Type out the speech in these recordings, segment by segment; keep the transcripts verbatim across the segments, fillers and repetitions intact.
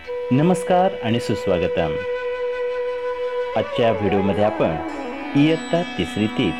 नमस्कार आणि सुस्वागतम. आजच्या व्हिडिओमध्ये आपण इयत्ता तिसरीतील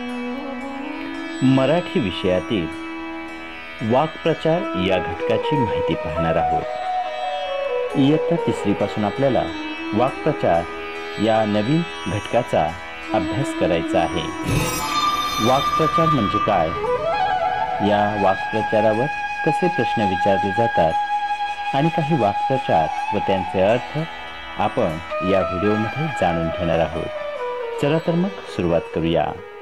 मराठी विषयातील वाक्प्रचार या घटकाची माहिती पाहणार आहोत. इयत्ता तिसरीपासून आपल्याला वाक्प्रचार या नवीन घटकाचा अभ्यास करायचा आहे. वाक्प्रचार म्हणजे काय, या वाक्प्रचारावर कसे प्रश्न विचारले जातात आणि काही वाक्प्रचार व त्यांचे अर्थ आपण या व्हिडिओमध्ये जाणून घेणार आहोत. चला तर मग सुरुवात करूया.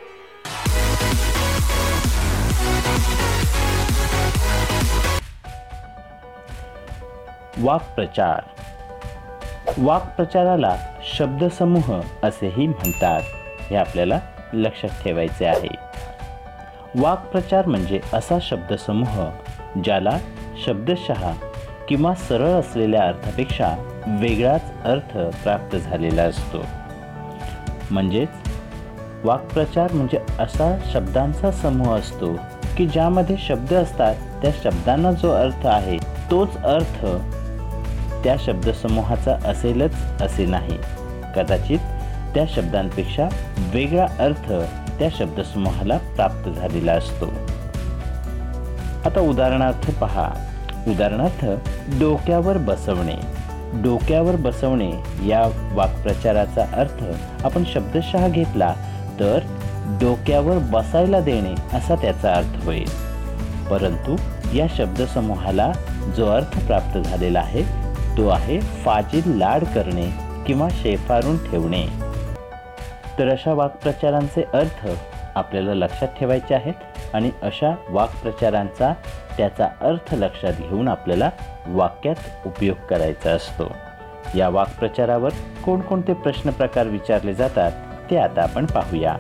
वाक्प्रचार. वाक्प्रचाराला शब्दसमूह असेही म्हणतात, हे आपल्याला लक्षात ठेवायचे आहे. वाक्प्रचार म्हणजे असा शब्दसमूह ज्याला शब्दशः किंवा सरळ असलेल्या अर्थापेक्षा वेगळाच अर्थ प्राप्त झालेला असतो. म्हणजेच वाक्प्रचार म्हणजे असा शब्दांचा समूह असतो की ज्यामध्ये शब्द असतात, त्या शब्दांना जो अर्थ आहे तोच अर्थ त्या शब्दसमूहाचा असेलच असे नाही. कदाचित त्या शब्दांपेक्षा वेगळा अर्थ त्या शब्दसमूहाला प्राप्त झालेला असतो. आता उदाहरणार्थ पहा. उदाहरणार्थ डोक्यावर बसवणे. डोक्यावर बसवणे या वाक्प्रचाराचा अर्थ आपण शब्दशः घेतला तर डोक्यावर बसायला देणे असा त्याचा अर्थ होईल. परंतु या शब्दसमूहाला जो अर्थ प्राप्त झालेला आहे तो आहे फाजील लाड करणे किंवा शेफारून ठेवणे. तर अशा वाक्प्रचारांचे अर्थ आपल्याला लक्षात ठेवायचे आहेत आणि अशा वाक्प्रचारांचा त्याचा अर्थ लक्षात घेऊन आपल्याला वाक्यात उपयोग करायचा असतो. या वाक्प्रचारावर कोणकोणते प्रश्न प्रकार विचारले जातात ते आता आपण पाहूया.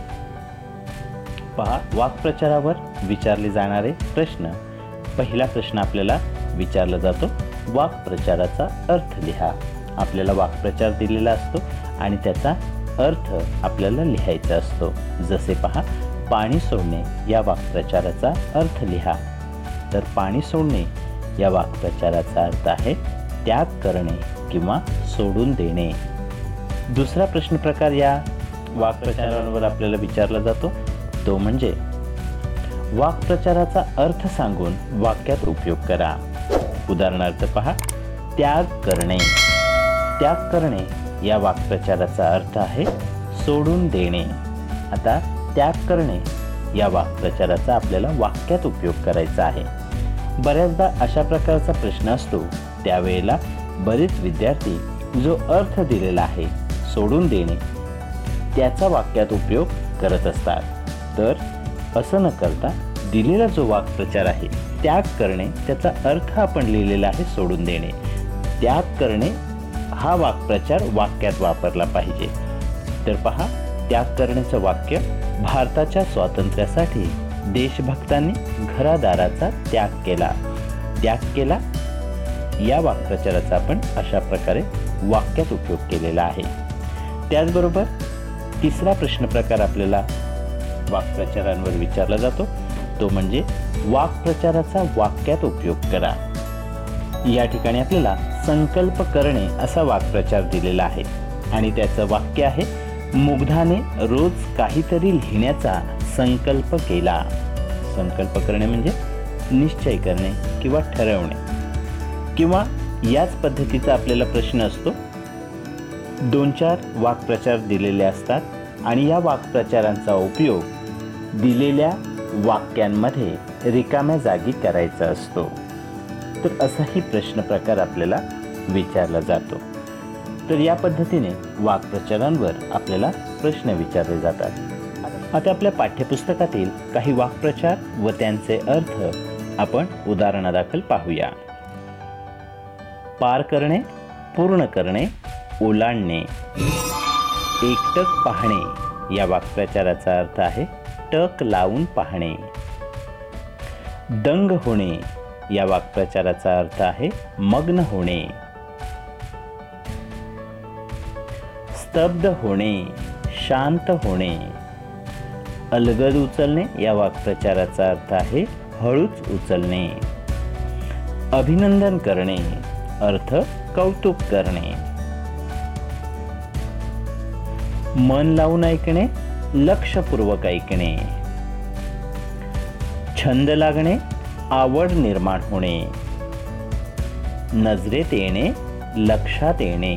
पहा, वाक्प्रचारावर विचारले जाणारे प्रश्न. पहिला प्रश्न आपल्याला विचारला जातो, वाक्प्रचाराचा अर्थ लिहा. आपल्याला वाक्प्रचार दिलेला असतो आणि त्याचा अर्थ आपल्याला लिहायचा असतो. जसे पहा, पाणी सोडणे या वाक्प्रचाराचा अर्थ लिहा. तर पाणी सोडणे या वाक्प्रचाराचा अर्थ आहे त्याग करणे किंवा सोडून देणे. दुसरा प्रश्न प्रकार या वाक्प्रचारांवर आपल्याला विचारला जातो तो म्हणजे वाक्प्रचाराचा अर्थ सांगून वाक्यात उपयोग करा. उदाहरणार्थ पहा, त्याग करणे. त्याग करणे या वाक्प्रचाराचा अर्थ आहे सोडून देणे. आता त्याग करणे या वाक्प्रचाराचा आपल्याला वाक्यात उपयोग करायचा आहे. बऱ्याचदा अशा प्रकारचा प्रश्न असतो, त्यावेळेला बरेच विद्यार्थी जो अर्थ दिलेला आहे सोडून देणे त्याचा वाक्यात उपयोग करत असतात. तर असं न करता दिलेला जो वाक्प्रचार आहे त्याग करणे त्याचा अर्थ आपण लिहिलेला आहे सोडून देणे. त्याग करणे हा वाक्प्रचार वाक्यात वापरला पाहिजे. तर पहा, त्याग करण्याचं वाक्य, भारताच्या स्वातंत्र्यासाठी देशभक्तांनी घरादाराचा त्याग केला. त्याग केला या वाक्प्रचाराचा आपण अशा प्रकारे वाक्यात उपयोग केलेला आहे. त्याचबरोबर तिसरा प्रश्न प्रकार आपल्याला वाक्प्रचारांवर विचारला जातो तो म्हणजे वाक्प्रचाराचा वाक्यात उपयोग करा. या ठिकाणी आपल्याला संकल्प करणे असा वाक्प्रचार दिलेला आहे आणि त्याचं वाक्य आहे, मुग्धाने रोज काहीतरी लिहिण्याचा संकल्प केला. संकल्प करणे म्हणजे निश्चय करणे किंवा ठरवणे. किंवा याच पद्धतीचा आपल्याला प्रश्न असतो, दोन चार वाक्प्रचार दिलेले असतात आणि या वाक्प्रचारांचा उपयोग दिलेल्या वाक्यांमध्ये रिकाम्या जागी करायचा असतो. तर असाही प्रश्न प्रकार आपल्याला विचारला जातो. तर या पद्धतीने वाक्प्रचारांवर आपल्याला प्रश्न विचारले जातात. आता आपल्या पाठ्यपुस्तकातील काही वाक्प्रचार व त्यांचे अर्थ आपण उदाहरणादाखल पाहूया. पार करणे, पूर्ण करणे, ओलांडणे. एकटक पाहणे या वाक्प्रचाराचा अर्थ आहे टक लावून पाहणे. दंग होणे या वाक्प्रचाराचा अर्थ आहे मग्न होणे. स्तब्ध होणे, शांत होणे. अलगद उचलणे या वाक्प्रचाराचा अर्थ आहे हळूच उचलणे. अभिनंदन करणे अर्थ कौतुक करणे. मन लावून ऐकणे, लक्षपूर्वक ऐकणे. छंद लागणे, आवड निर्माण होणे. नजरेत येणे, लक्षात येणे.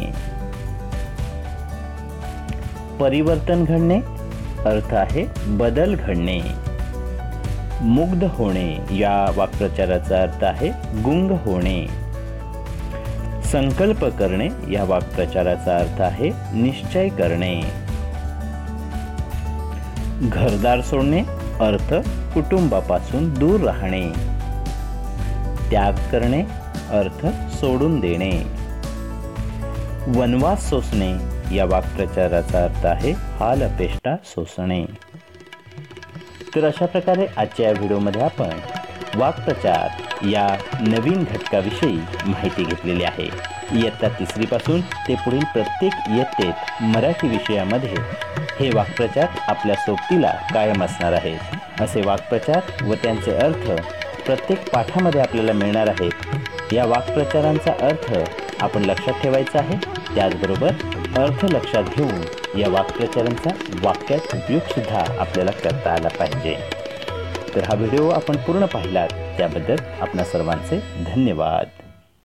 परिवर्तन घडणे, अर्थ आहे बदल घडणे. मुग्ध होणे या वाक्प्रचाराचा अर्थ आहे गुंग होणे. संकल्प करणे या वाक्प्रचाराचा अर्थ आहे निश्चय करणे. घरदार सोडणे, अर्थ कुटुंबापासून दूर राहणे. त्याग करणे, अर्थ सोडून देणे. वनवास सोसणे या वाक्प्रचाराचा अर्थ आहे हाल अपेष्टा सोसणे. तर अशा प्रकारे आजच्या या व्हिडिओमध्ये आपण वाक्प्रचार या नवीन घटकाविषयी माहिती घेतलेली आहे. इयत्ता तिसरीपासून ते पुढील प्रत्येक इयत्तेत मराठी विषयामध्ये हे वाक्प्रचार आपल्या सोबतीला कायम असणार आहेत. असे वाक्प्रचार व त्यांचे अर्थ प्रत्येक पाठामध्ये आपल्याला मिळणार आहेत. या वाक्प्रचारांचा अर्थ आपण लक्षात ठेवायचा आहे. त्याचबरोबर अर्थ लक्षात घेऊन या वाक्प्रचारांचा वाक्यात उपयोग सुद्धा आपल्याला करता आला पाहिजे. तर हा व्हिडिओ आपण पूर्ण पाहिलात त्याबद्दल आपणा सर्वांचे धन्यवाद.